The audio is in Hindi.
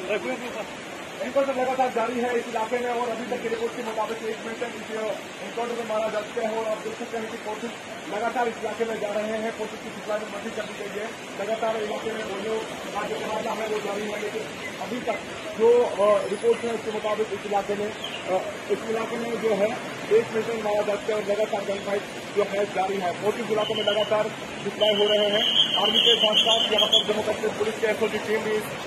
एनकाउंटर लगातार जारी है इस इलाके में और अभी तक की रिपोर्ट के मुताबिक 1 मिनट तक इस एनकाउंटर में मारा जा चुका है और आप देख सकते हैं कि फोर्सेज लगातार इस इलाके में जा रहे हैं। फोर्सेज की सप्लाई में मदद कर दी गई है। लगातार इलाके में गोलियों का जो मुकाबला है वो जारी है, लेकिन अभी तक जो रिपोर्ट है उसके मुताबिक इस इलाके में जो है 1 मिनट में मारा जा चुका है और लगातार गन फाइट जो है जारी है। फोर्सेज इलाकों में लगातार डिप्लॉय हो रहे हैं। आर्मी के साथ साथ यहाँ पर जम्मू कश्मीर पुलिस के एसओजी टीम भी